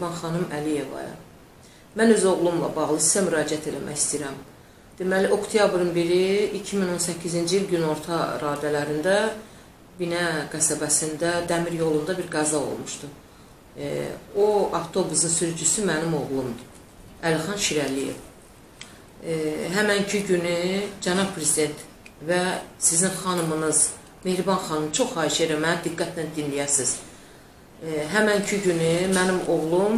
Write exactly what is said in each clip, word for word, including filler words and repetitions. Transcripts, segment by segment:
Mehriban xanım Əliyevaya. Mən öz oğlumla bağlı sizə müraciət eləmək istəyirəm. Deməli, oktyabrın biri iki min on səkkizinci il günorta radələrində Binə qəsəbəsində dəmir yolunda bir qəza olmuşdu. E, o avtobusun sürücüsü mənim oğlumdur, Əlixan Şirəliyev. E, həmənki günü cənab prezident və sizin xanımınız Mehriban xanım, çox xahiş edirəm, mənə diqqətlə dinləyəsiniz. E, həmənki günü mənim oğlum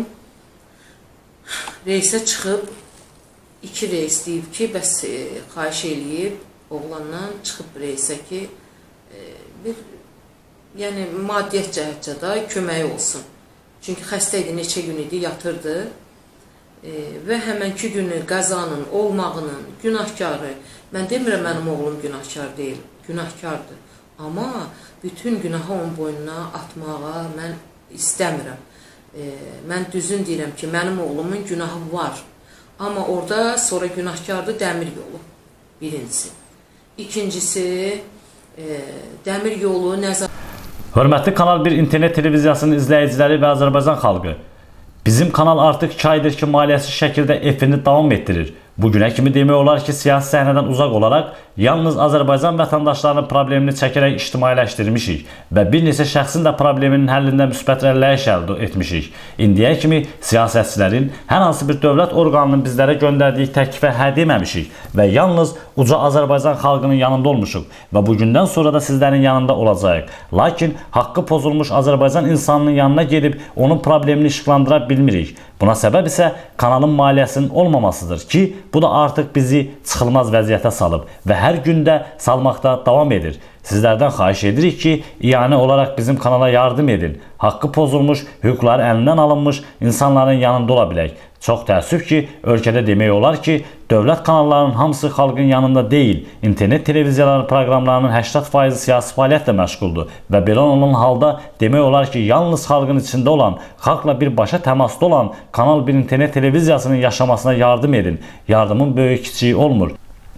reysə çıxıb, iki reys deyib ki, bəs e, xahiş eləyib oğlandan çıxıb reysə ki, e, bir, yəni maddiyyət cəhətcə də köməyi olsun. Çünki xəstə idi, neçə gün idi, yatırdı e, və həmənki günü qəzanın olmağının günahkarı, mən demirəm mənim oğlum günahkar deyil, günahkardır. Amma bütün günahı onun boynuna atmağa mən istəmirəm. E, mən düzün deyirəm ki, mənim oğlumun günahı var. Amma orada sonra günahkardır dəmir yolu, birincisi. İkincisi, e, dəmir yolu nəzarət... Hörmətli Kanal bir internet televiziyasının izləyiciləri və Azərbaycan xalqı, bizim kanal artıq iki aydır ki, maliyyəsiz şəkildə efini davam etdirir. Bugünə kimi demək olar ki, siyasi səhnədən uzaq olaraq yalnız Azərbaycan vətəndaşlarının problemini çəkərək ictimailəşdirmişik və bir neçə şəxsin də probleminin həllində müsbət rəlləyiş əldə etmişik. İndiyə kimi siyasətçilərin hər hansı bir dövlət orqanının bizlərə göndərdiyi təklifə hə deməmişik və yalnız uca Azərbaycan xalqının yanında olmuşuq və bugündən sonra da sizlərin yanında olacağıq. Lakin haqqı pozulmuş Azərbaycan insanının yanına gedib onun problemini işıqlandıra bilmirik. Buna səbəb isə kanalın maliyyəsinin olmamasıdır ki, bu da artıq bizi çıxılmaz vəziyyətə salıb və hər gündə salmaqda davam edir. Sizlərdən xahiş edirik ki, iyanə olaraq bizim kanala yardım edin. Haqqı pozulmuş, hüquqları əlindən alınmış insanların yanında ola bilək. Çox təəssüf ki, ölkədə demək olar ki, dövlət kanallarının hamısı xalqın yanında deyil. İnternet televiziyaların proqramlarının səksən faizi siyasi fəaliyyətlə məşğuldur və belə olan halda demək olar ki, yalnız xalqın içində olan, xalqla birbaşa təmasda olan Kanal bir internet televiziyasının yaşamasına yardım edin. Yardımın böyük kiçiyi olmur.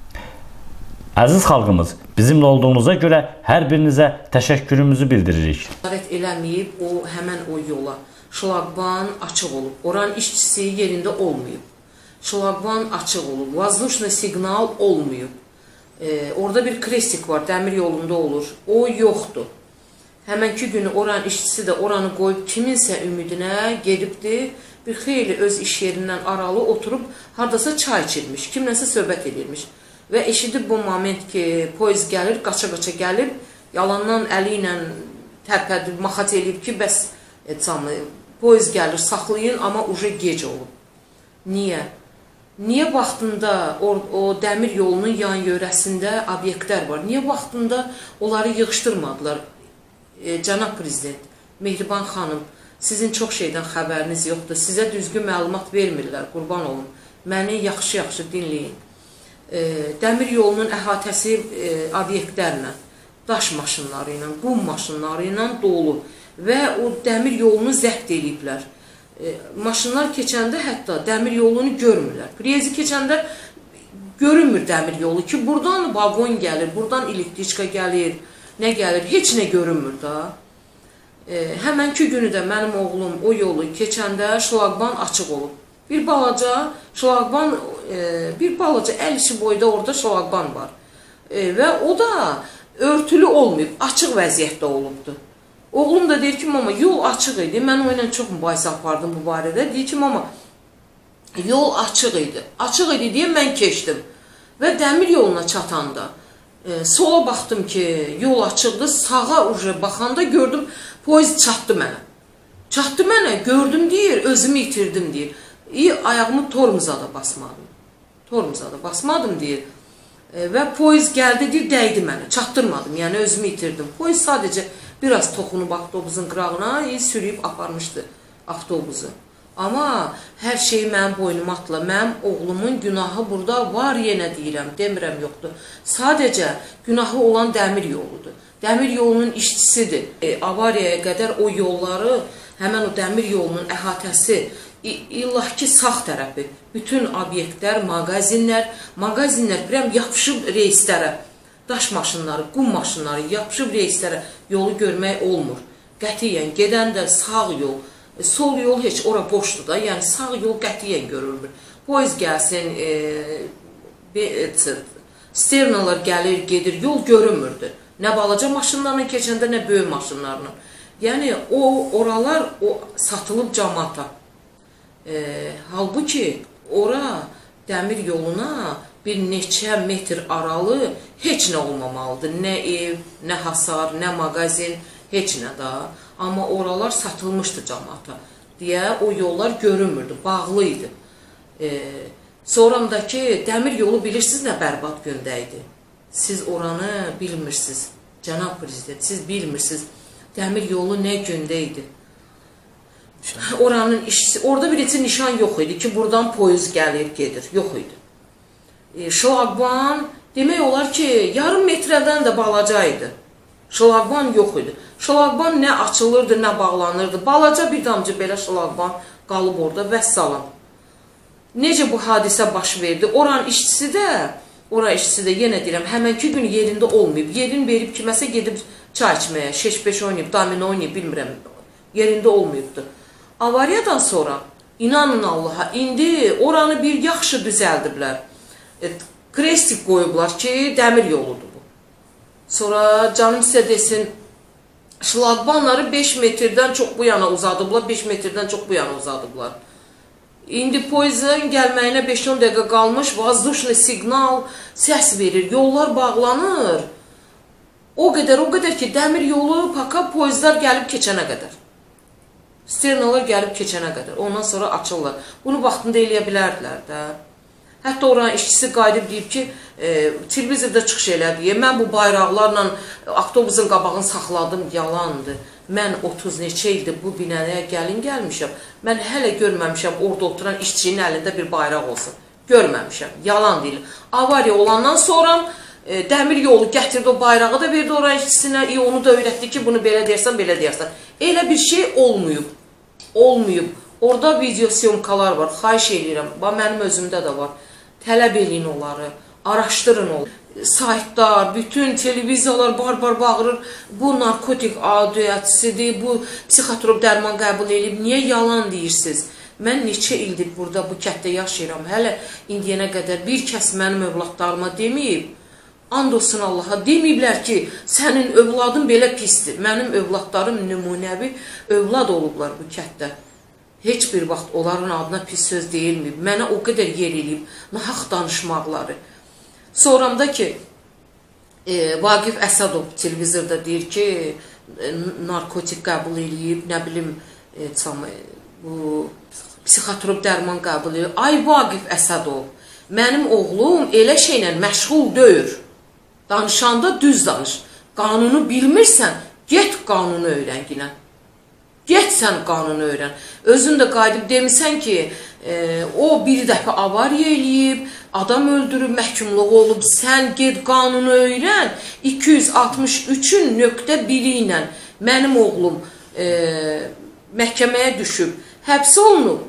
Əziz xalqımız, bizimlə olduğunuza görə hər birinizə təşəkkürümüzü bildiririk. Nəzarət eləməyib o, həmən o yola. Şlaqban açıq olub. Oranın işçisi yerində olmayıb. Şlaqban açıq olub. Vazdushna siqnal olmayıb. E, orada bir krestik var, dəmir yolunda olur. O yoxdur. Həmənki günü oranın işçisi də oranı qoyub kiminsə ümidinə gedibdi. Bir xeyli öz iş yerindən aralı oturub haradasa çay içirmiş, kimləsə söhbət edirmiş. Və eşidib bu moment ki, poyuz gəlir, qaça-qaça gəlir, yalandan əli ilə tərpədib, maxat eləyib ki, bəs etsamı, poyuz gəlir, saxlayın, amma uca gec olub. Niyə? Niyə vaxtında o, o dəmir yolunun yan yörəsində obyektlər var? Niyə vaxtında onları yığışdırmadılar? E, Cənab prezident, Mehriban xanım, sizin çox şeydən xəbəriniz yoxdur, sizə düzgün məlumat vermirlər, qurban olun. Məni yaxşı-yaxşı dinləyin. E, dəmir yolunun əhatəsi e, obyektlərlə, daş maşınları ilə, qum maşınları ilə dolu və o dəmir yolunu zəbt ediblər. E, maşınlar keçəndə hətta dəmir yolunu görmürlər. Priyezi keçəndə görünmür dəmir yolu ki, buradan vagon gəlir, buradan elektriçka gəlir, nə gəlir, heç nə görünmür da. E, həmənki günü də mənim oğlum o yolu keçəndə şlaqban açıq olub. Bir balaca şlaqban, e, bir balaca əl işi boyda orada şlaqban var. E, və o da örtülü olmayıb, açıq vəziyyətdə olubdu. Oğlum da deyir ki, mama, yol açıq idi. Mən o ilə çox mübahisə apardım bu barədə. Deyir ki, mama, yol açıq idi. Açıq idi deyə mən keçdim. Və dəmir yoluna çatanda e, sola baxdım ki, yol açıqdır. Sağa uca baxanda gördüm, poyuz çatdı mənə. Çatdı mənə, gördüm deyir, özümü itirdim deyir. İyi, ayağımı tormuza da basmadım. Tormuza da basmadım deyir. E, və poyuz gəldi deyir, dəydi mənə. Çatdırmadım, yəni özümü itirdim. Poyuz sadəcə biraz toxunub avtobusun qırağına, iyi sürüyüb aparmışdı avtobusu. Amma hər şeyi mənim boynuma atla. Mənim oğlumun günahı burada var, yenə deyirəm, demirəm yoxdur. Sadəcə günahı olan dəmir yoludur. Dəmir yolunun işçisidir. E, avariyaya qədər o yolları, həmən o dəmir yolunun əhatəsi, illah ki, sağ tərəfi, bütün obyektlər, mağazinlər, mağazinlər birəm yapışıb reyslərə, daş maşınları, qum maşınları yapışıb reyslərə yolu görmək olmur. Qətiyyən, gedən də sağ yol, Sol yol heç ora boşdur da, yəni sağ yol qətiyyən görülmür. Poyuz gəlsin, e, sternalar gəlir, gedir, yol görünmürdü. Nə balaca maşınlarla keçəndə, nə böyük maşınlarla. Yəni o oralar o satılıb cəmaata. E, halbuki ora dəmir yoluna bir neçə metr aralı heç nə olmamalıdır. Nə ev, nə hasar, nə mağazin, heç nə da. Amma oralar satılmışdı cəmaata deyə o yollar görünmürdü, bağlı idi. E, sonrandakı dəmir yolu bilirsiniz nə bərbad gündə idi. Siz oranı bilmirsiniz, cənab prezident, siz bilmirsiniz. Dəmir yolu nə gündə idi. Oranın işçisi, orada bir neçə nişan yox idi ki, buradan poyuz gəlir, gedir, yox idi. E, şlaqban, demək olar ki, yarım metrədən də balaca idi. Şlaqban yox idi. Şlaqban nə açılırdı, nə bağlanırdı. Balaca bir damcı belə şlaqban qalıb orada, vəssalam. Necə bu hadisə baş verdi? Oranın işçisi də, oranın işçisi də, yenə deyirəm, həmənki gün yerində olmayıb. Yerin verib kiməsə gedib çay içməyə, şeş beş oynayıb, domino oynayıb, bilmirəm, yerində olmayıbdı. Avariyadan sonra, inanın Allaha, indi oranı bir yaxşı düzəldiblər. E, Krestik qoyublar ki, dəmir yoludur bu. Sonra canım sizə desin, şlaqbanları beş metrdən çox bu yana uzadıblar, beş metrdən çox bu yana uzadıblar. İndi poyuzun gəlməyinə beş on dəqiqə qalmış, vazdushli siqnal səs verir, yollar bağlanır. O qədər, o qədər ki, dəmir yolu paka poyuzlar gəlib keçənə qədər. Sternalar gəlib keçənə qədər. Ondan sonra açırlar. Bunu vaxtında eləyə bilərdilər də. Hətta oranın işçisi qayıdıb deyib ki, e, televizorda çıxış elədi. Mən bu bayraqlarla avtobusun qabağını saxladım, yalandır. Mən otuz neçə ildir bu binəyə gəlin gəlmişəm. Mən hələ görməmişəm orada oturan işçinin əlində bir bayraq olsun. Görməmişəm, yalan deyil. Avariya olandan sonra e, dəmir yolu gətirdi, o bayrağı da verdi oranın işçisinə. E, onu da öyrətdi ki, bunu belə deyərsən, belə deyərsən. Elə bir şey olmayıb. Olmayıb. Orada video syomkalar var, xahiş edirəm. Mənim özümdə də var. Tələb eləyin onları, araşdırın onları. Saytlar, bütün televiziyalar bar-bar bağırır. Bu narkotik adiyatisidir, bu psixotrop dərman qəbul edib. Niyə yalan deyirsiniz? Mən neçə ildir burada bu kətdə yaşayıram. Hələ indiyənə qədər bir kəs mənim övladlarıma deməyib. And olsun Allaha, deməyiblər ki, sənin övladın belə pisdir. Mənim övladlarım nümunəvi övlad olublar bu kətdə. Heç bir vaxt onların adına pis söz deyilməyib. Mənə o qədər yer eləyib, nahaq danışmaqları. Sonramda ki, e, Vaqif Əsədov televizorda deyir ki, e, narkotik qəbul eləyib, nə bilim, e, bu psixotrop dərman qəbul eləyib. Ay Vaqif Əsədov, mənim oğlum elə şeylə məşğul deyil. Danışanda düz danış. Qanunu bilmirsən, get qanunu öyrən yine. Get sən qanunu öyrən. Özün də qayıdıb demirsən ki, e, o bir dəfə avariya eləyib, adam öldürüb, məhkumluğu olub, sən get qanunu öyrən. iki yüz altmış üçün nöqtə biri ilə mənim oğlum e, məhkəməyə düşüb, həbs olunub,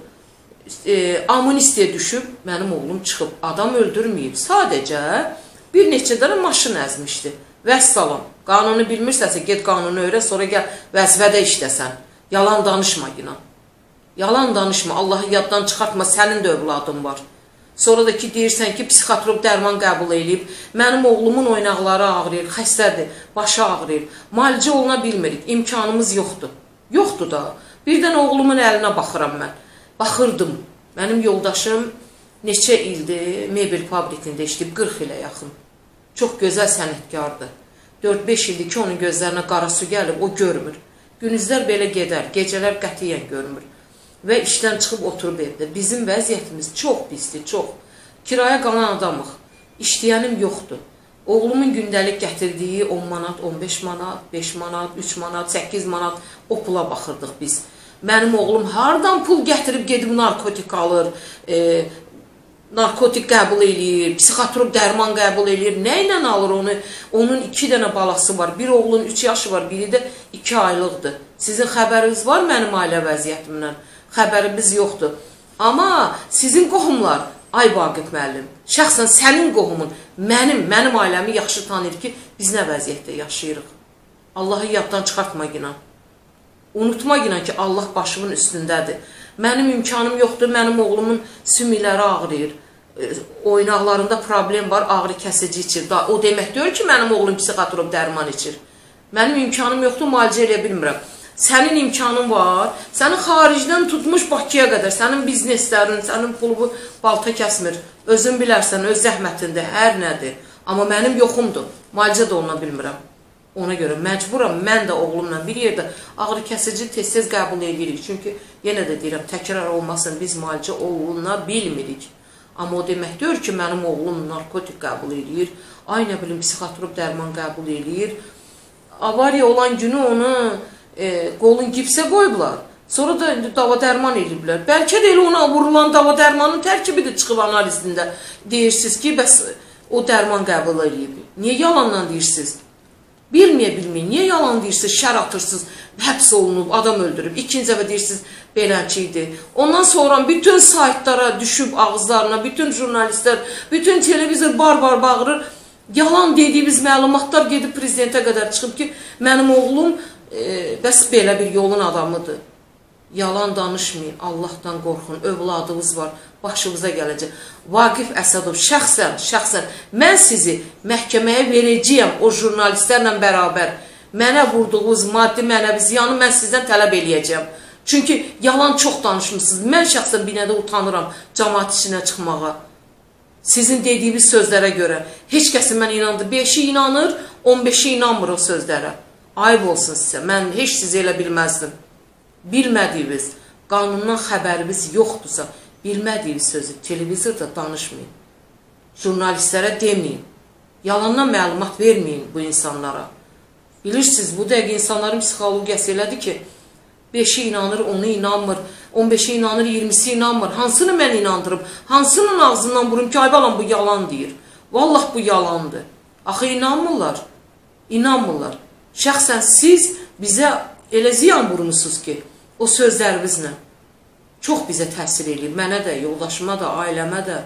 e, amnistiya düşüb, mənim oğlum çıxıb, adam öldürməyib. Sadəcə bir neçə dənə maşın əzmişdi. Vəssalam, qanunu bilmirsənsə, get qanunu öyrən, sonra gəl vəzifədə işləsən. Yalan danışma yine. Yalan danışma. Allah'ı yaddan çıxartma. Sənin də övladın var. Sonra da ki deyirsən ki, psixotrop dərman qəbul edib. Mənim oğlumun oynaqları ağrıyır, xəstədir, başı ağrıyır. Müalicə oluna bilmirik. İmkanımız yoxdur. Yoxdur da. Birdən oğlumun əlinə baxıram mən. Baxırdım. Mənim yoldaşım neçə ildir mebel fabrikində işləyib, qırx ilə yaxın. Çox gözəl sənətkardır. dörd beş ildir ki, onun gözlərinə qara su gəlib, o görmür. Günüzlər belə gedər, gecələr qətiyyən görmür. Və işdən çıxıb oturub evdə. Bizim vəziyyətimiz çox pisdir, çox. Kiraya qalan adamıq. İşləyənim yoxdur. Oğlumun gündəlik gətirdiyi on manat, on beş manat, beş manat, üç manat, səkkiz manat o pula baxırdıq biz. Mənim oğlum hardan pul gətirib gedib narkotik alır, e, narkotik qəbul eləyir, psixotrop dərman qəbul eləyir. Nə ilə alır onu? Onun iki dənə balası var. Bir oğlun üç yaşı var, biri də iki aylıqdır. Sizin xəbəriniz var mənim ailə vəziyyətimdən? Xəbərimiz yoxdur. Amma sizin qohumlar, ay Vaqif müəllim, şəxsən sənin qohumun, mənim, mənim ailəmi yaxşı tanıyır ki, biz nə vəziyyətdə yaşayırıq. Allahı yaddan çıxartma yine. Unutma yine ki Allah başımın üstündədir. Mənim imkanım yoxdur, mənim oğlumun sümükləri ağrıyır. Oynaqlarında problem var, ağrı kəsici içir. O demək deyir ki, mənim oğlum psixotrop dərman içir. Mənim imkanım yoxdur, müalicə edə bilmirəm. Sənin imkanın var, səni xaricdən tutmuş Bakıya qədər, sənin bizneslərin, sənin pulu balta kəsmir. Özün bilərsən, öz zəhmətində, hər nədir. Amma mənim yoxumdur, müalicə də oluna bilmirəm. Ona görə məcburam, mən də oğlumla bir yerdə ağrı kəsici tez-tez qəbul edirik. Çünki yenə də deyirəm, təkrar olmasın, biz müalicə oluna bilmirik. Amma o demək deyir ki, mənim oğlum narkotik qəbul edir, ay nə bilim, psixotrop dərman qəbul edir. Avariya olan günü onu e, qolun gipsə qoyublar, sonra da dava dərman ediblər. Bəlkə də elə ona vurulan dava dərmanın tərkibidir çıxıb analizində. Deyirsiniz ki, bəs o dərman qəbul edib. Niyə yalandan deyirsiniz? Bilməyə bilməyin, niyə yalan deyirsiniz, şər atırsınız, həbs olunub, adam öldürüb, ikinci dəfə deyirsiniz, beləncə idi. Ondan sonra bütün saytlara düşüb ağızlarına, bütün jurnalistlər, bütün televizor bar-bar bağırır, yalan dediyimiz məlumatlar gedib prezidentə qədər çıxıb ki, mənim oğlum e, bəs belə bir yolun adamıdır. Yalan danışmayın, Allahdan qorxun, övladınız var, başınıza gələcək. Vaqif Əsədov, şəxsən, şəxsən, mən sizi məhkəməyə verəcəyəm o jurnalistlərlə bərabər. Mənə vurduğunuz maddi mənəvi ziyanı mən sizdən tələb eləyəcəm. Çünki yalan çox danışmışsınız. Mən şəxsən binədə utanıram cəmaət içinə çıxmağa. Sizin dediyiniz sözlərə görə. Heç kəsin mən inandı. beşi inanır, on beşi inanmır o sözlərə. Ayıb olsun sizə. Mən heç sizi elə bilməzdim. Bilmədiyiniz, qanundan xəbərimiz yoxdursa, bilmədiyiniz sözü televizorda danışmayın. Jurnalistlərə deməyin. Yalandan məlumat verməyin bu insanlara. Bilirsiniz, bu dəqiq insanların psixologiyası elədir ki, beşi inanır, onu inanmır, on beşi inanır, iyirmisi inanmır. Hansını mən inandırım? Hansının ağzından vurum ki, ay balam bu yalan deyir. Vallah bu yalandır. Axı inanmırlar. İnanmırlar. Şəxsən siz bizə elə ziyan vurmuşsunuz ki, o sözlərinizlə çox bizə təsir edir. Mənə də, yoldaşıma da, ailəmə də.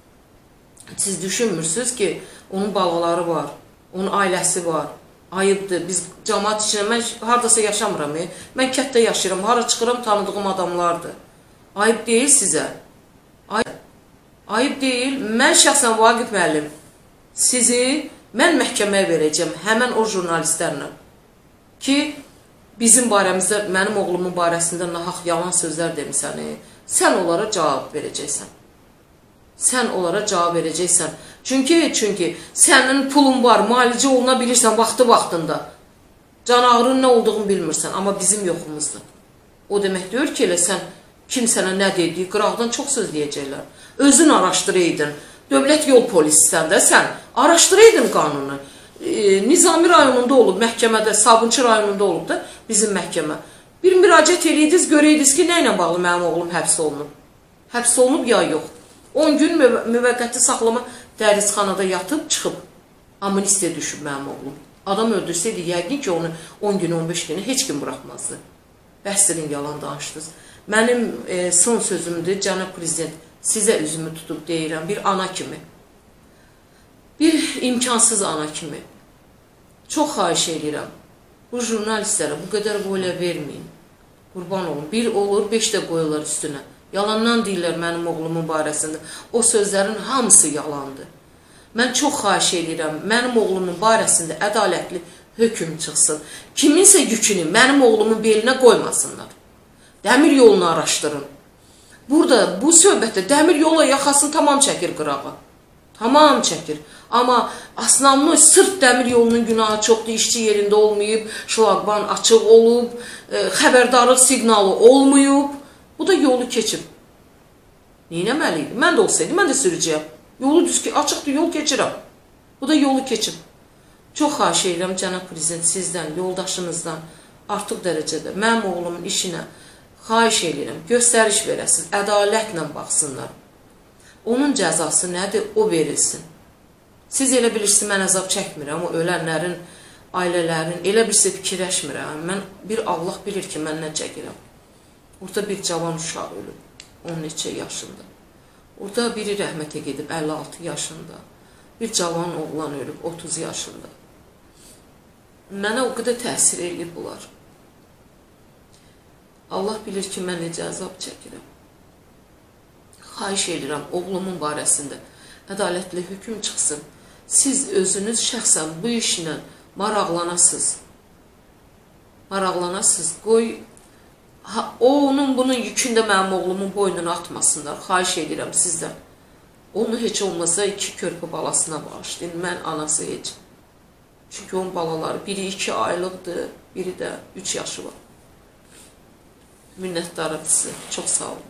Siz düşünmürsünüz ki, onun balaları var, onun ailəsi var. Ayıbdır. Biz cəmaət içində, mən haradasa yaşamıram. E? Mən kətdə yaşayıram, hara çıxıram, tanıdığım adamlardır. Ayıb deyil sizə. Ayıb, Ayıb deyil. Mən şəxsən Vaqif müəllim, sizi mən məhkəməyə verəcəm, həmən o jurnalistlərlə. Ki, bizim barəmizdə, mənim oğlumun barəsində nahaq yalan sözlər demisən, e? Sən onlara cavab verəcəksən. Sən onlara cavab verəcəksən. Çünki, çünki sənin pulun var, müalicə oluna bilirsən vaxtı-vaxtında. Can ağrının nə olduğunu bilmirsən, amma bizim yoxumuzdur. O demək deyir ki, elə sən kim sənə nə dediyi, qıraqdan çox söz deyəcəklər. Özün araşdıraydın. Dövlət yol polisisən də sən. Araşdıraydın qanunu. E, Nizami rayonunda olub, məhkəmədə, Sabunçu rayonunda olub da bizim məhkəmə. Bir müraciət eləydiniz, görəydiniz ki, nə ilə bağlı mənim oğlum həbs olunub. Həbs olunub ya yox. on gün müvəqqəti saxlama dəhrizxanada yatıb, çıxıb. Amnistiya düşüb mənim oğlum. Adam öldürsəydi, yəqin ki, onu on gün, on beş günü heç kim buraxmazdı. Bəsdirin yalan danışdınız. Mənim e, son sözümdür, cənab prezident, sizə üzümü tutub deyirəm, bir ana kimi. Bir imkansız ana kimi. Çox xahiş edirəm. Bu jurnalistlərə bu qədər boyla verməyin. Qurban olun. Bir olur, beş də qoyurlar üstünə. Yalandan deyirlər mənim oğlumun barəsində. O sözlərin hamısı yalandır. Mən çox xahiş edirəm, mənim oğlumun barəsində ədalətli hökm çıxsın. Kiminsə yükünü mənim oğlumun belinə qoymasınlar. Dəmir yolunu araşdırın. Burada, bu söhbətdə dəmir yola yaxasını tamam çəkir qırağa. Tamam çəkir. Amma asnamlı sırf dəmir yolunun günahı çoxdur, işçi yerində olmayıb, şlaqban açıq olub, e, xəbərdarlıq siqnalı olmayıb. Bu da yolu keçib. Neynəməliydi? Mən də olsaydı, mən də sürəcəyəm. Yolu düz ki, açıqdır, yol keçirəm. Bu da yolu keçib. Çox xahiş edirəm, cənab prezident, sizdən, yoldaşınızdan, artıq dərəcədə mənim oğlumun işinə xahiş edirəm, göstəriş verəsiniz, ədalətlə baxsınlar. Onun cəzası nədir? O verilsin. Siz elə bilirsiniz, mən əzab çəkmirəm, o ölənlərin, ailələrin, elə bilirsə fikirləşmirəm. Mən, bir Allah bilir ki, mən nə çəkirəm. Orada bir cavan uşaq ölüb, on neçə yaşında. Orada biri rəhmətə gedib, əlli altı yaşında. Bir cavan oğlan ölüb, otuz yaşında. Mənə o qədər təsir edir bunlar. Allah bilir ki, mən necə əzab çəkirəm. Xahiş edirəm, oğlumun barəsində ədalətli hökm çıxsın. Siz özünüz şəxsən bu işlə maraqlanasınız. Maraqlanasınız. Qoy, ha, o onun bunun yükündə mənim oğlumun boynunu atmasınlar. Xahiş edirəm sizdən. Onu heç olmasa iki körpə balasına bağışlayın. Mən anası heç. Çünki onun balaları biri iki aylıqdır, biri də üç yaşı var. Minnətdarım sizə. Çox sağ olun.